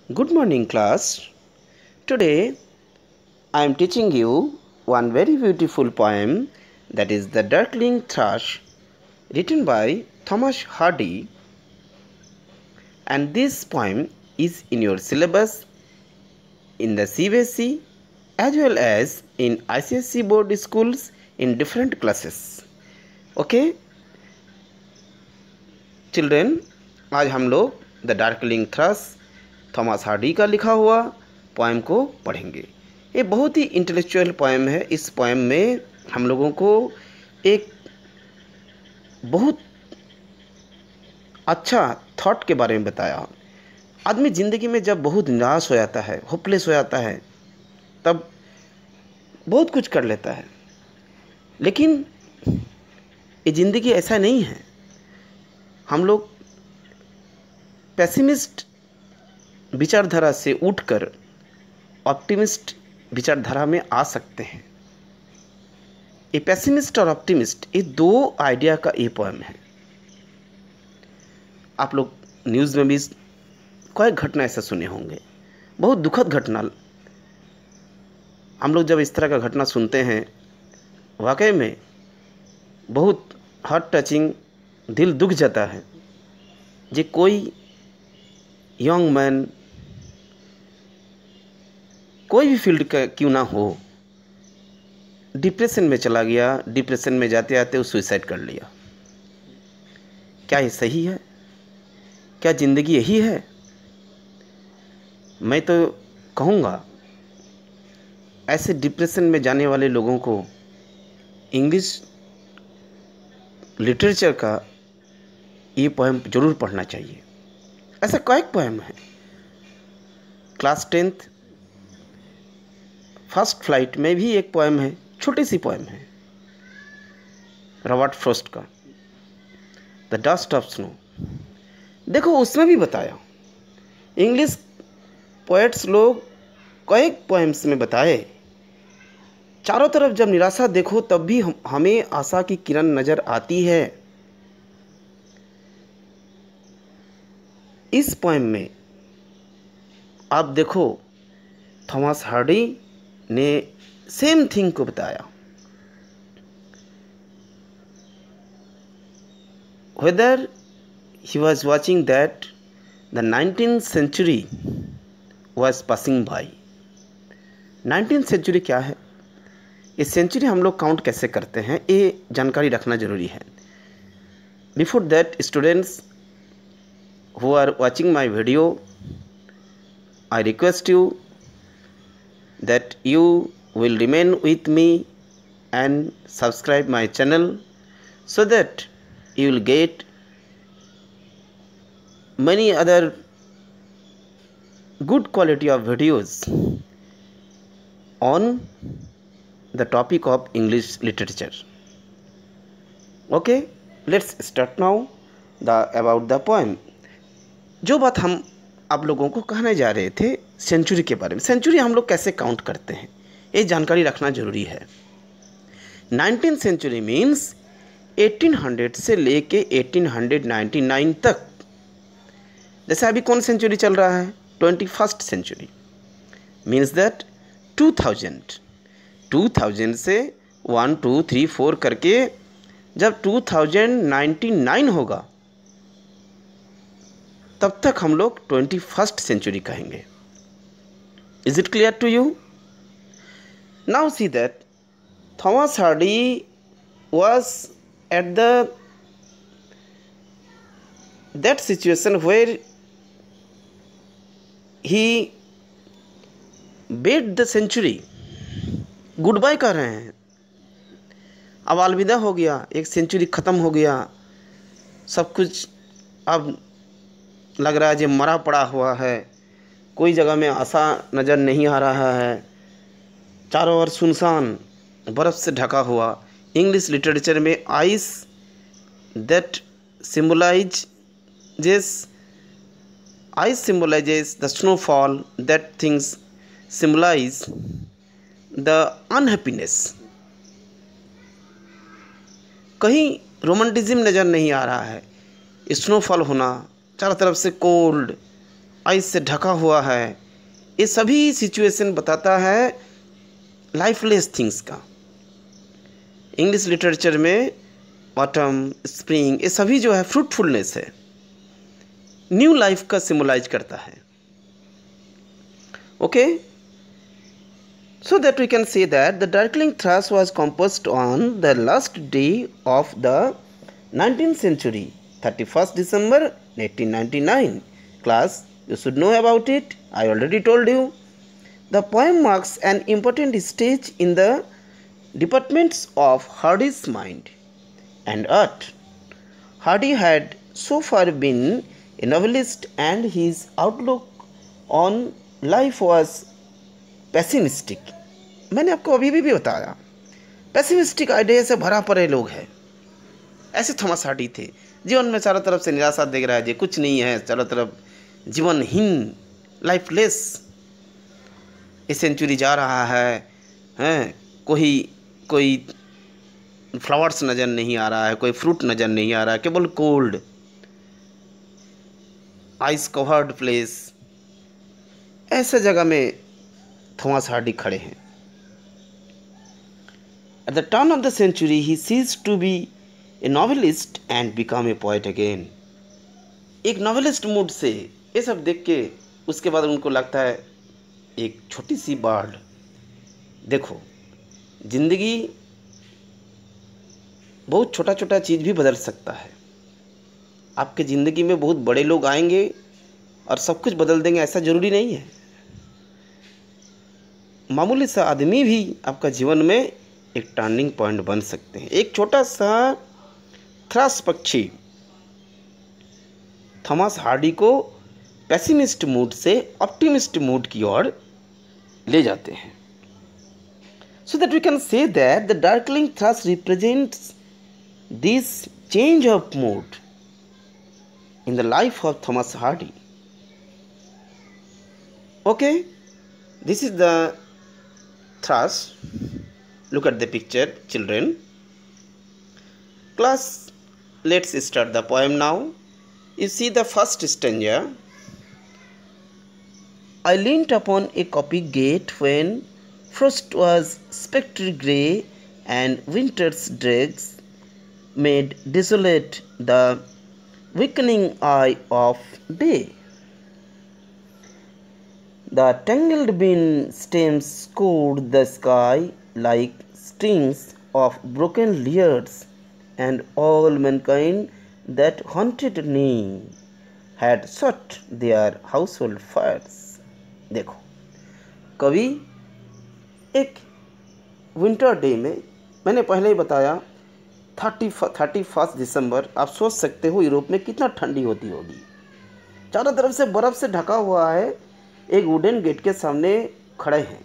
Good morning, class. Today I am teaching you one very beautiful poem, that is The Darkling Thrush, written by Thomas Hardy. And this poem is in your syllabus in the CBSE as well as in ICSE board schools in different classes. Okay? Children, आज हम लोग the darkling Thrush Thomas Hardy का लिखा हुआ poem को पढ़ेंगे। ये बहुत ही इंटेलेक्चुअल पोएम है। इस पोएम में हम लोगों को एक बहुत अच्छा थॉट के बारे में बताया। आदमी ज़िंदगी में जब बहुत निराश हो जाता है, होपलेस हो जाता है, तब बहुत कुछ कर लेता है, लेकिन ये ज़िंदगी ऐसा नहीं है। हम लोग पेसिमिस्ट विचारधारा से उठकर ऑप्टिमिस्ट विचारधारा में आ सकते हैं। ये पेसिमिस्ट और ऑप्टिमिस्ट, ये दो आइडिया का ये पोएम है। आप लोग न्यूज़ में भी कई घटना ऐसा सुने होंगे, बहुत दुखद घटना। हम लोग जब इस तरह का घटना सुनते हैं, वाकई में बहुत हार्ट टचिंग, दिल दुख जाता है। जे कोई यंग मैन कोई भी फील्ड का क्यों ना हो, डिप्रेशन में चला गया, डिप्रेशन में जाते जाते वो सुसाइड कर लिया। क्या ये सही है? क्या ज़िंदगी यही है? मैं तो कहूँगा ऐसे डिप्रेशन में जाने वाले लोगों को इंग्लिश लिटरेचर का ये पोएम ज़रूर पढ़ना चाहिए। ऐसा कई पोएम है। क्लास 10th फर्स्ट फ्लाइट में भी एक पोएम है, छोटी सी पोएम है, रॉबर्ट फ्रॉस्ट का द डस्ट ऑफ स्नो। देखो उसमें भी बताया, इंग्लिश पोएट्स लोग कई पोएम्स में बताए, चारों तरफ जब निराशा देखो तब भी हमें आशा की किरण नज़र आती है। इस पोएम में आप देखो थॉमस हार्डी ने सेम थिंग को बताया। Weather he was watching that the 19th century was passing by. 19th century क्या है? ये सेंचुरी हम लोग काउंट कैसे करते हैं, ये जानकारी रखना जरूरी है। Before that students who are watching my video, I request you that you will remain with me and subscribe my channel so that you will get many other good quality of videos on the topic of English literature. Okay, let's start now about the poem. जो बात हम आप लोगों को कहने जा रहे थे सेंचुरी के बारे में, सेंचुरी हम लोग कैसे काउंट करते हैं, ये जानकारी रखना जरूरी है। 19th century मीन्स 1800 से लेके 1899 तक। जैसे अभी कौन सेंचुरी चल रहा है? 21st century मीन्स दैट 2000 से 1 2 3 4 करके जब 2099 होगा तब तक हम लोग 21st century कहेंगे। Is it clear to you? Now see that Thomas Hardy was at that situation where he bade the century. Good bye कर रहे हैं, अब अलविदा हो गया, एक सेंचुरी ख़त्म हो गया, सब कुछ अब लग रहा है जो मरा पड़ा हुआ है, कोई जगह में आशा नज़र नहीं आ रहा है, चारों ओर सुनसान, बर्फ़ से ढका हुआ। इंग्लिश लिटरेचर में ice that symbolizes the snowfall, that things symbolize the unhappiness. कहीं रोमांटिज्म नज़र नहीं आ रहा है। स्नोफॉल होना, चारों तरफ से कोल्ड, आइस से ढका हुआ है। ये सभी सिचुएशन बताता है लाइफलेस थिंग्स का। इंग्लिश लिटरेचर में ऑटम, स्प्रिंग, ये सभी जो है फ्रूटफुलनेस है, न्यू लाइफ का सिम्बलाइज करता है। Okay, so that we can say that the darkling thrush was composed on the last day of the 19th century, 31st December 1899. Class, you should know about it. I already told you. The poem marks an important stage in the developments of Hardy's mind and art. Hardy had so far been a novelist, and his outlook on life was pessimistic. मैंने आपको अभी भी बताया, pessimistic idea से भरा पड़े लोग हैं, ऐसे थॉमस हार्डी थे। जीवन में चारों तरफ से निराशा देख रहा है, जी कुछ नहीं है, चारों तरफ जीवनहीन, लाइफलेस। ये सेंचुरी जा रहा है, हैं कोई फ्लावर्स नज़र नहीं आ रहा है, कोई फ्रूट नज़र नहीं आ रहा है, केवल कोल्ड, आइस कवर्ड प्लेस। ऐसे जगह में थॉमस हार्डी खड़े हैं। At the turn of the century, he ceased to be a novelist and became a poet again. एक नॉवेलिस्ट मूड से ये सब देख के उसके बाद उनको लगता है एक छोटी सी बाढ़। देखो, जिंदगी बहुत छोटा छोटा चीज़ भी बदल सकता है। आपके ज़िंदगी में बहुत बड़े लोग आएंगे और सब कुछ बदल देंगे, ऐसा ज़रूरी नहीं है। मामूली सा आदमी भी आपका जीवन में एक टर्निंग पॉइंट बन सकते हैं। एक छोटा सा थ्रश पक्षी थॉमस हार्डी को पेसिमिस्ट मूड से ऑप्टिमिस्ट मूड की ओर ले जाते हैं। So that we can say that the darkling thrush represents this change of mood in the life of Thomas Hardy. Okay, this is the thrush. Look at the picture, children. Class, let's start the poem now. You see the first stanza. I leant upon a copy gate when frost was spectral grey and winter's dregs made desolate the weakening eye of day. The tangled bean stems scoured the sky like strings of broken lyres, and all mankind that haunted me had sought their household fires. देखो, कवि एक winter day में, मैंने पहले ही बताया 31 दिसंबर, आप सोच सकते हो यूरोप में कितना ठंडी होती होगी। चारों तरफ से बर्फ़ से ढका हुआ है, एक वुडन गेट के सामने खड़े हैं।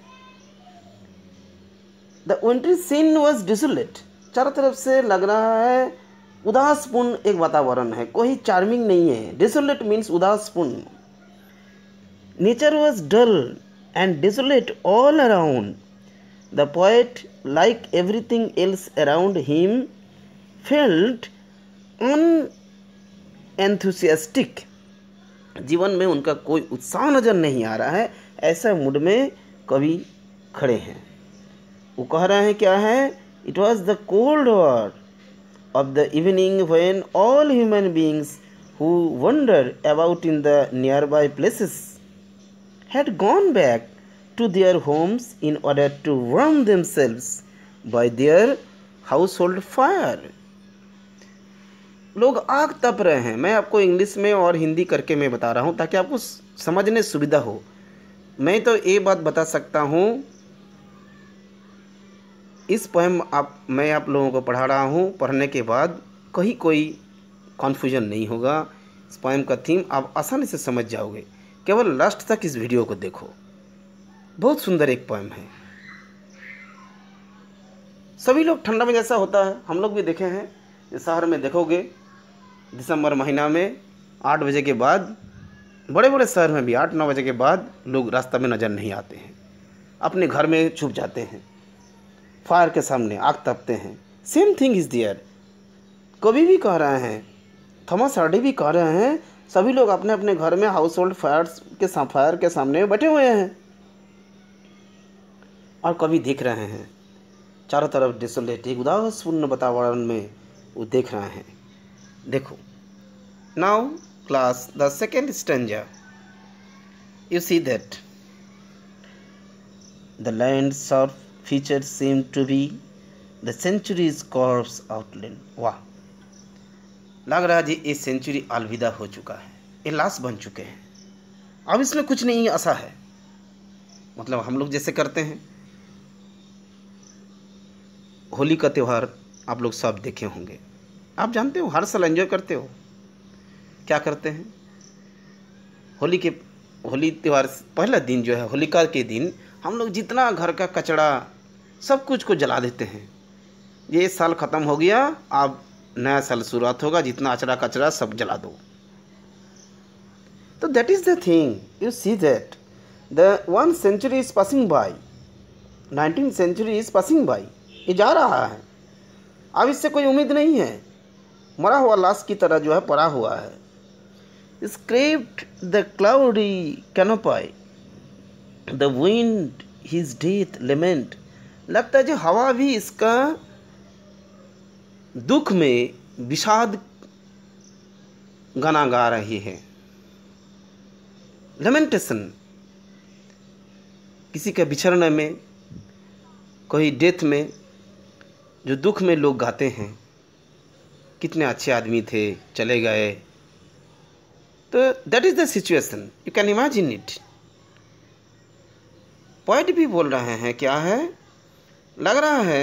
The wintry scene was desolate, चारों तरफ से लग रहा है उदासपूर्ण एक वातावरण है, कोई चार्मिंग नहीं है। डिसोलेट मीन्स उदासपूर्ण। Nature was dull and desolate all around. The poet, like everything else around him, felt unenthusiastic. जीवन में उनका कोई उत्साह नज़र नहीं आ रहा है, ऐसा मूड में कवि खड़े हैं। वो कह रहे हैं क्या है? It was the cold hour of the evening when all human beings who wander about in the nearby places had gone back to their homes in order to warm themselves by their household fire. लोग आग तप रहे हैं। मैं आपको English में और हिंदी करके मैं बता रहा हूँ ताकि आपको समझने सुविधा हो। मैं तो ये बात बता सकता हूँ, इस पोएम मैं आप लोगों को पढ़ा रहा हूँ, पढ़ने के बाद कहीं कोई कन्फ्यूजन नहीं होगा। इस पोएम का थीम आप आसानी से समझ जाओगे, केवल लास्ट तक इस वीडियो को देखो। बहुत सुंदर एक पोएम है। सभी लोग ठंडा में जैसा होता है, हम लोग भी देखे हैं। इस शहर में देखोगे दिसंबर महीना में 8 बजे के बाद, बड़े बड़े शहर में भी 8-9 बजे के बाद लोग रास्ता में नज़र नहीं आते हैं, अपने घर में छुप जाते हैं, फायर के सामने आग तपते हैं। Same thing is there. कवि भी कह रहे हैं, थॉमस हार्डी भी कह रहे हैं सभी लोग अपने अपने घर में हाउस होल्ड फायर के सामने बैठे हुए हैं और कवि देख रहे हैं चारों तरफ डिसोलेट, एक उदासपूर्ण वातावरण में वो देख रहे हैं। देखो, now class the second stanza, you see that the land's sharp features seem to be the century's corpse outline। वाह, लग रहा है जी ये सेंचुरी अलविदा हो चुका है, ये लाश बन चुके हैं, अब इसमें कुछ नहीं आशा है। मतलब हम लोग जैसे करते हैं, होली का त्यौहार आप लोग सब देखे होंगे, आप जानते हो हर साल एंजॉय करते हो। क्या करते हैं, होली त्यौहार पहला दिन जो है, होलिका के दिन हम लोग जितना घर का कचरा सब कुछ को जला देते हैं। ये साल ख़त्म हो गया, अब नया साल शुरुआत होगा, जितना अचरा कचरा सब जला दो। तो that is the thing, you see that the 1 century is passing by, 19th century is passing by, ये जा रहा है, अब इससे कोई उम्मीद नहीं है, मरा हुआ लाश की तरह जो है पड़ा हुआ है। Scraped the cloudy canopy, the wind his death lament। लगता है जो हवा भी इसका दुख में विषाद गाना गा रही है। लेमेंटेशन, किसी के बिछड़ने में, कोई डेथ में, जो दुख में लोग गाते हैं, कितने अच्छे आदमी थे चले गए। तो that is the situation, you can imagine it. Point भी बोल रहे हैं, क्या है, लग रहा है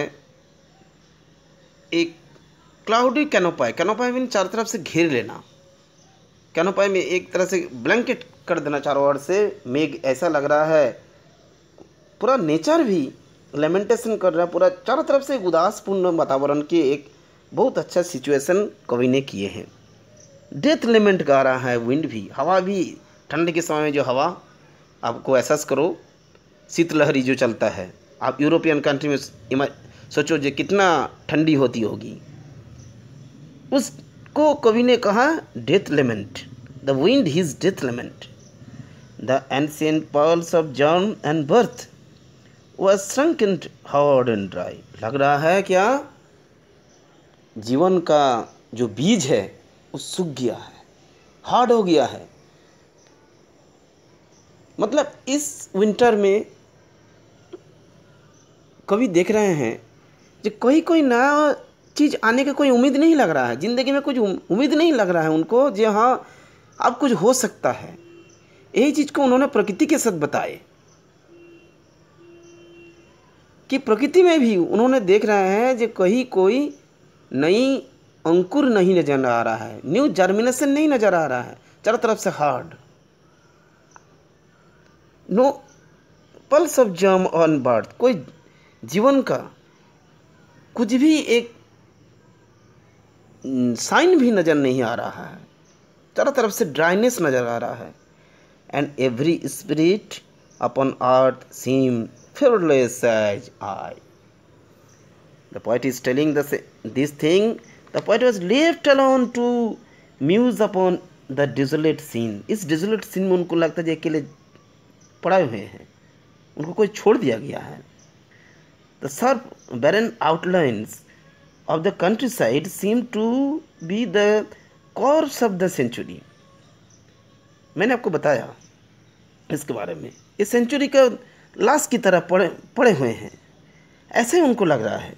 एक क्लाउडी कैनोपाई, कैनोपाई मीन चारों तरफ से घेर लेना, कैनोपाई में एक तरह से ब्लैंकेट कर देना चारों ओर से, मेघ ऐसा लग रहा है, पूरा नेचर भी लेमेंटेशन कर रहा है, पूरा चारों तरफ से एक उदासपूर्ण वातावरण की एक बहुत अच्छा सिचुएशन कवि ने किए हैं। डेथ लेमेंट गा रहा है विंड भी, हवा भी, ठंड के समय में जो हवा, आपको एहसास करो शीतलहरी जो चलता है, आप यूरोपियन कंट्री में सोचो जो कितना ठंडी होती होगी, उसको कवि ने कहा death lament, the wind his death lament, the ancient pulse of germ and birth was shrunken hard and dry। लग रहा है क्या, जीवन का जो बीज है वो सूख गया है, हार्ड हो गया है। मतलब इस विंटर में कवि देख रहे हैं कि कोई नया चीज़ आने का कोई उम्मीद नहीं लग रहा है, ज़िंदगी में कुछ उम्मीद नहीं लग रहा है उनको, जी हाँ अब कुछ हो सकता है। यही चीज़ को उन्होंने प्रकृति के साथ बताए कि प्रकृति में भी उन्होंने देख रहे हैं जो कहीं कोई नई अंकुर नहीं नजर आ रहा है, न्यू जर्मिनेशन नहीं नजर आ रहा है, चारों तरफ से hard, no pulse of germ on birth, कोई जीवन का कुछ भी एक साइन भी नजर नहीं आ रहा है, चारों तरफ से ड्राइनेस नजर आ रहा है। And every spirit upon earth seem fearless as I। The poet is telling this thing. The poet was left alone to muse upon the desolate scene। इस desolate scene में उनको लगता है अकेले पड़े हुए हैं, उनको कोई छोड़ दिया गया है। The sharp barren outlines of the countryside seem to be the corpse of the century। मैंने आपको बताया इसके बारे में, इस सेंचुरी का लाश की तरह पड़े हुए हैं, ऐसे ही उनको लग रहा है।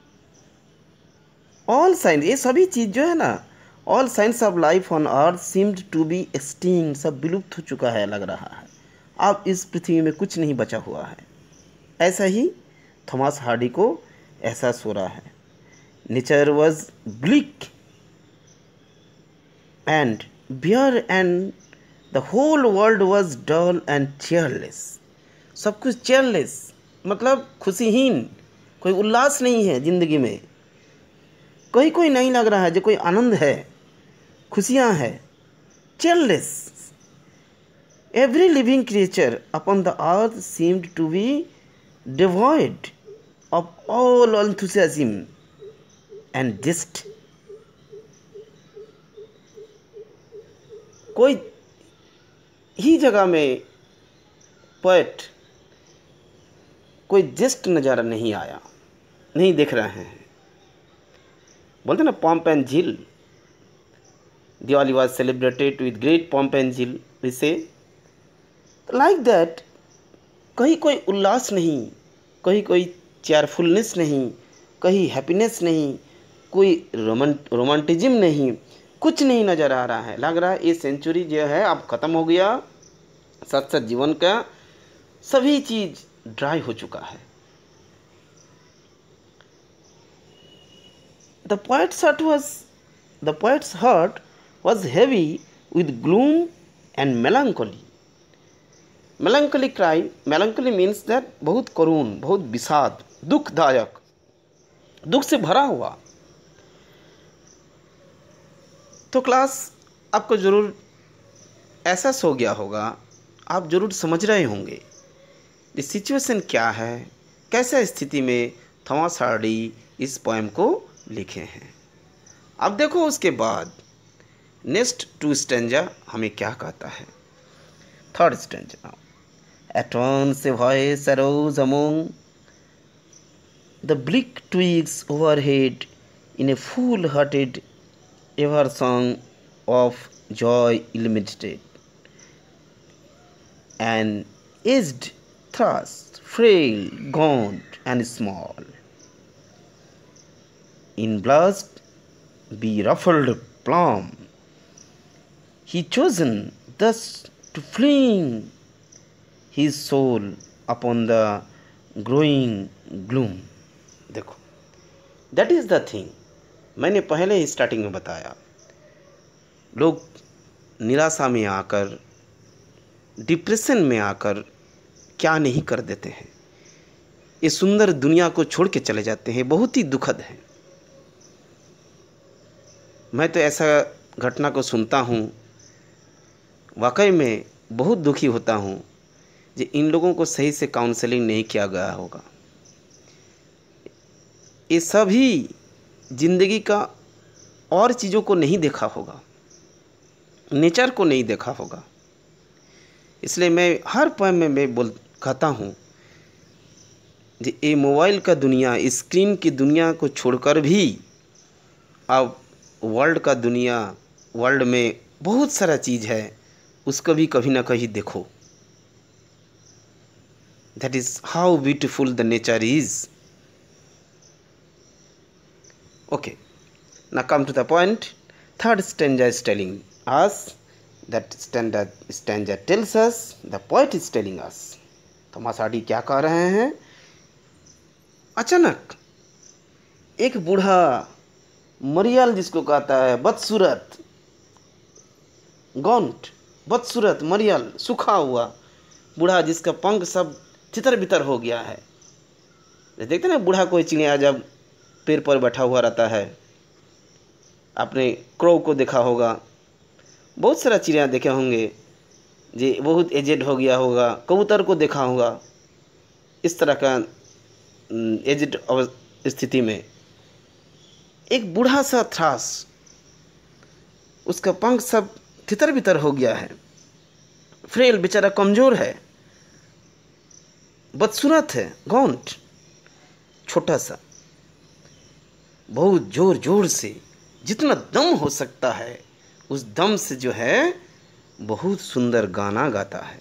ऑल साइन, ये सभी चीज़ जो है ना, all science of life on earth seemed to be extinct, सब विलुप्त हो चुका है लग रहा है, अब इस पृथ्वी में कुछ नहीं बचा हुआ है। ऐसा ही थॉमस हार्डी को एहसास हो रहा है। Nature was bleak and bare and the whole world was dull and cheerless. सब कुछ चेयरलेस मतलब खुशीहीन, कोई उल्लास नहीं है ज़िंदगी में, कोई नहीं लग रहा है जो कोई आनंद है, खुशियाँ हैं, cheerless. Every living creature upon the earth seemed to be devoid of all enthusiasm and zest. कोई ही जगह में पोएट कोई जस्ट नज़ारा नहीं आया, नहीं देख रहे हैं। बोलते ना pomp and zeal, Diwali was celebrated with great pomp and zeal, we say like that। कहीं कोई उल्लास नहीं, कहीं कोई चेयरफुलनेस नहीं, कहीं हैप्पीनेस नहीं, कोई रोमांटिज्म नहीं, कुछ नहीं नज़र आ रहा है। लग रहा है ये सेंचुरी जो है अब ख़त्म हो गया, सच सच जीवन का सभी चीज़ ड्राई हो चुका है। The poet's heart was heavy with gloom and melancholy. Melancholy cry, melancholy means that बहुत करुण, बहुत विषाद, दुखदायक, दुख से भरा हुआ। तो क्लास आपको ज़रूर एहसास हो गया होगा, आप ज़रूर समझ रहे होंगे ये सिचुएशन क्या है, कैसे स्थिति में थॉमस हार्डी इस पोएम को लिखे हैं। अब देखो उसके बाद नेक्स्ट 2 स्टैंजा हमें क्या कहता है। 3rd stanza, At once a voice arose among the bleak twigs overhead in a full-hearted ever song of joy illuminated. An aged thrush, frail, gaunt, and small, in blush beruffled plume, he chosen thus to fling his soul upon the growing gloom। देखो, that is the thing, मैंने पहले ही starting में बताया, लोग निराशा में आकर, depression में आकर क्या नहीं कर देते हैं, इस सुंदर दुनिया को छोड़ के चले जाते हैं। बहुत ही दुखद है। मैं तो ऐसा घटना को सुनता हूँ, वाकई में बहुत दुखी होता हूँ कि इन लोगों को सही से काउंसलिंग नहीं किया गया होगा। ये सभी जिंदगी का और चीज़ों को नहीं देखा होगा, नेचर को नहीं देखा होगा। इसलिए मैं हर पोएम में मैं कहता हूँ कि ये मोबाइल का दुनिया, स्क्रीन की दुनिया को छोड़कर भी अब वर्ल्ड का दुनिया, वर्ल्ड में बहुत सारा चीज़ है, उसको भी कभी ना कहीं देखो। That is how beautiful the nature is. Okay, now come to the point. 3rd stanza is telling us, that stanza tells us, the poet is telling us, Thomas Hardy क्या कह रहे हैं। अचानक एक बूढ़ा मरियल, जिसको कहता है बदसूरत, गॉन्ट, बदसूरत मरियल, सूखा हुआ बूढ़ा, जिसका पंख सब तितर बितर हो गया है। देखते ना बूढ़ा कोई चिड़िया जब पेड़ पर बैठा हुआ रहता है, आपने क्रो को देखा होगा, बहुत सारा चिड़िया देखे होंगे जी, बहुत एजेड हो गया होगा। कबूतर को देखा होगा, इस तरह का एजेड स्थिति में एक बूढ़ा सा थ्रास, उसका पंख सब तितर बितर हो गया है, फ्रेल, बेचारा कमज़ोर है, बदसूरत है, गॉन्ट, छोटा सा, बहुत जोर जोर से जितना दम हो सकता है उस दम से जो है बहुत सुंदर गाना गाता है।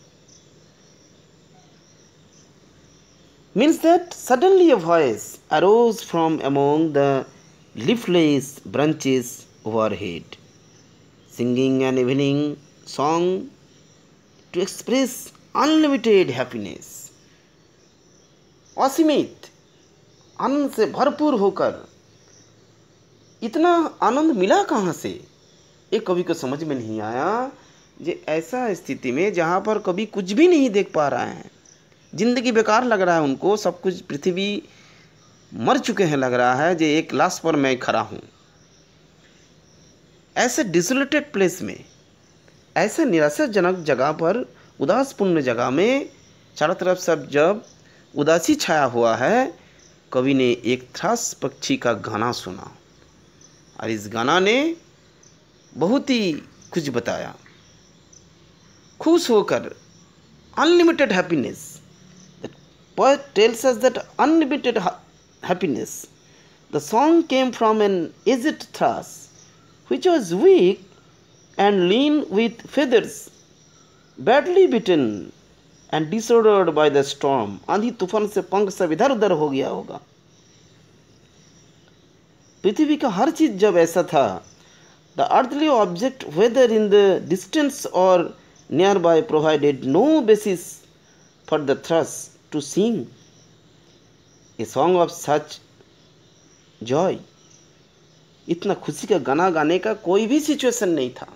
Means that suddenly a voice arose from among the leafless branches overhead, singing an evening song to express unlimited happiness। असीमित आनंद से भरपूर होकर, इतना आनंद मिला कहाँ से, एक कवि को समझ में नहीं आया। ये ऐसा स्थिति में जहाँ पर कभी कुछ भी नहीं देख पा रहे हैं, जिंदगी बेकार लग रहा है उनको, सब कुछ, पृथ्वी मर चुके हैं, लग रहा है जे एक लाश पर मैं खड़ा हूँ। ऐसे डिसोलेटेड प्लेस में, ऐसे निराशाजनक जगह पर, उदासपूर्ण जगह में, चारों तरफ सब जब उदासी छाया हुआ है, कवि ने एक थ्रश पक्षी का गाना सुना, और इस गाना ने बहुत ही कुछ बताया, खुश होकर, unlimited happiness. The poet tells us that unlimited happiness. The song came from an aged thrush which was weak and lean with feathers, badly bitten and disordered by the storm। आंधी तूफान से पंख सब इधर उधर हो गया होगा। पृथ्वी का हर चीज जब ऐसा था, the earthly object whether in the distance or nearby provided no basis for the thrush to sing a song of such joy। इतना खुशी का गाना गाने का कोई भी सिचुएशन नहीं था।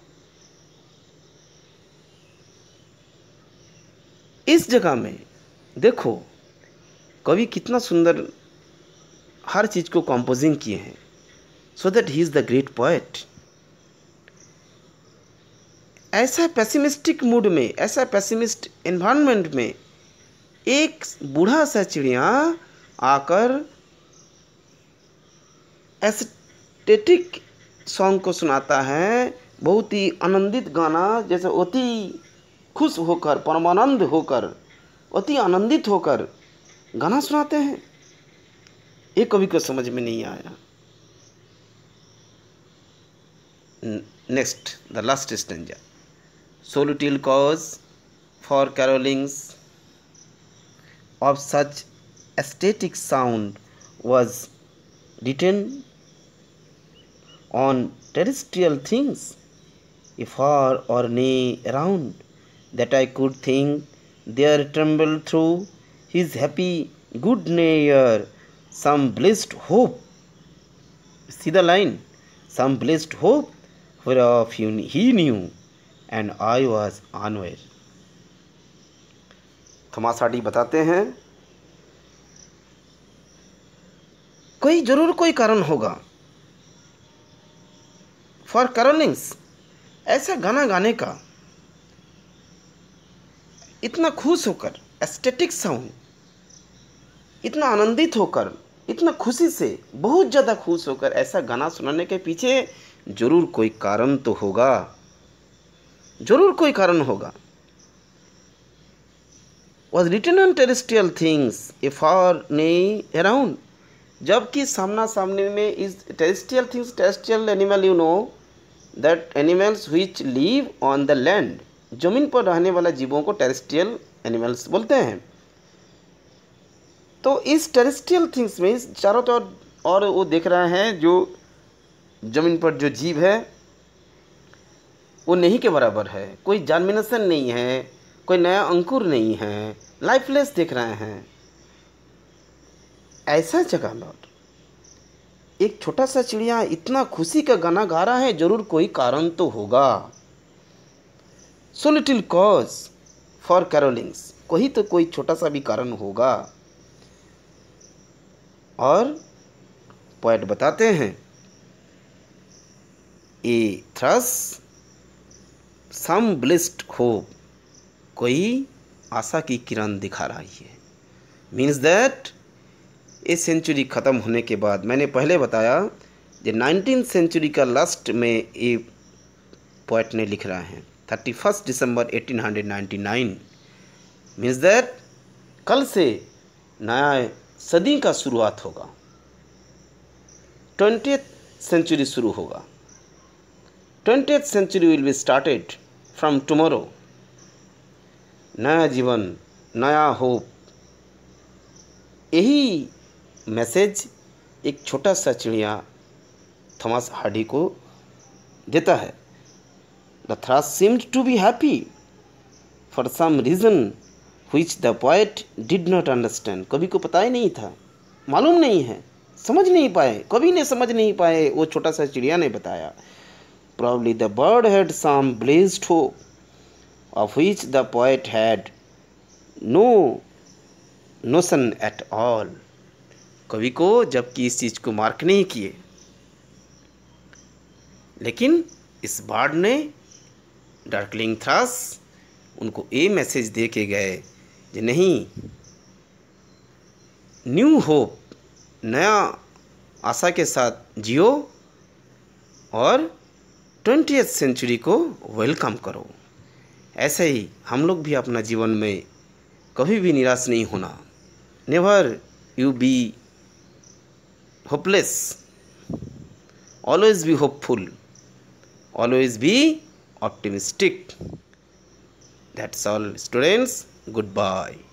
इस जगह में देखो कवि कितना सुंदर हर चीज को कंपोजिंग किए हैं, so that he is the great poet. ऐसा पेसिमिस्टिक मूड में, ऐसा पेसिमिस्ट एनवायरनमेंट में एक बूढ़ा सा चिड़िया आकर एस्थेटिक सॉन्ग को सुनाता है, बहुत ही आनंदित गाना, जैसे अति खुश होकर, परमानंद होकर, अति आनंदित होकर गाना सुनाते हैं। ये कवि को समझ में नहीं आया। Next, the last stanza. So little cause for carolings of such aesthetic sound was written on terrestrial things, far or nay around, that I could think there trembled through his happy good nature some blessed hope। See the line, some blessed hope whereof he knew and I was unaware। Thomas Hardy बताते हैं, कोई जरूर कोई कारण होगा for कैरोलिंग्स, ऐसा गाना गाने का, इतना खुश होकर, एस्थेटिक साउंड, इतना आनंदित होकर, इतना खुशी से, बहुत ज़्यादा खुश होकर ऐसा गाना सुनाने के पीछे जरूर कोई कारण तो होगा, जरूर कोई कारण होगा। was written on terrestrial things far nay around, जबकि सामना सामने में इस terrestrial things, terrestrial animal, you know that animals which live on the land, जमीन पर रहने वाला जीवों को टेरेस्ट्रियल एनिमल्स बोलते हैं। तो इस टेरेस्ट्रियल थिंग्स में चारों तरफ और वो देख रहे हैं, जो जमीन पर जो जीव है वो नहीं के बराबर है, कोई जर्मिनेशन नहीं है, कोई नया अंकुर नहीं है, लाइफलेस देख रहे हैं। ऐसा जगह में एक छोटा सा चिड़िया इतना खुशी का गाना गा रहा है, जरूर कोई कारण तो होगा। So little cause for carolings, कोई छोटा सा भी कारण होगा। और पोएट बताते हैं, ए थ्रस सम ब्लिस्ड होप, कोई आशा की किरण दिखा रही है। मीन्स दैट ये सेंचुरी ख़त्म होने के बाद, मैंने पहले बताया जो 19th सेंचुरी का लास्ट में ये पोएट ने लिख रहा है, 31 दिसंबर 1899। मीन्स दैट कल से नया सदी का शुरुआत होगा, 20th सेंचुरी शुरू होगा। 20th century will be started from tomorrow. नया जीवन, नया होप, यही मैसेज एक छोटा सा चिड़िया थॉमस हार्डी को देता है। The thrush seemed to be happy for some reason which the poet did not understand, कवि को पता ही नहीं था, मालूम नहीं है, समझ नहीं पाए, कवि ने समझ नहीं पाए, वो छोटा सा चिड़िया ने बताया। Probably the bird had some blessed hope of which the poet had no notion at all। कवि को जबकि इस चीज़ को मार्क नहीं किए, लेकिन इस बर्ड ने, डार्कलिंग थ्रश, उनको ये मैसेज दे के गए कि नहीं, न्यू होप, नया आशा के साथ जियो और 20th सेंचुरी को वेलकम करो। ऐसे ही हम लोग भी अपना जीवन में कभी भी निराश नहीं होना। Never you be hopeless, always be hopeful, always be optimistic. That's all, students. Goodbye.